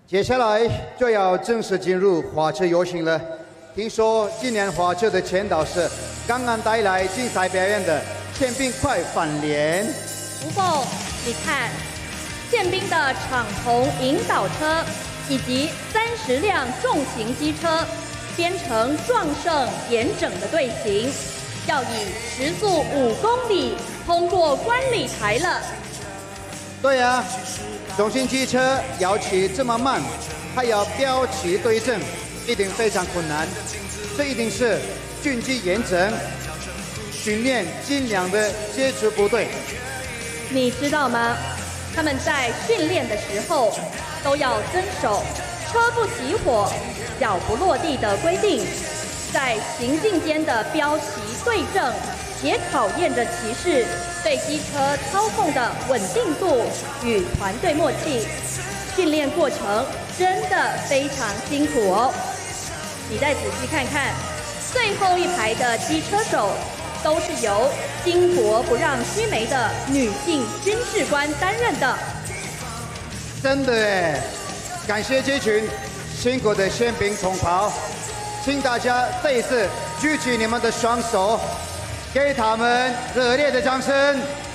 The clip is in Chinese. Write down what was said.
接下来就要正式进入花车游行了。听说今年花车的前导是刚刚带来竞赛表演的宪兵快反连。 吴凤，你看，宪兵的敞篷引导车以及30辆重型机车编成壮盛严整的队形，要以时速5公里通过观礼台了。 对呀，重型机车要骑这么慢，还要标旗对正，一定非常困难。这一定是军纪严整、训练精良的接触部队。 你知道吗？他们在训练的时候都要遵守车不起火、脚不落地的规定，在行进间的标旗对正，也考验着骑士对机车操控的稳定度与团队默契。训练过程真的非常辛苦哦。你再仔细看看，最后一排的机车手都是由巾帼不让须眉的女性军事官担任的。 真的耶！感谢这群辛苦的宪兵同胞，请大家再一次举起你们的双手，给他们热烈的掌声。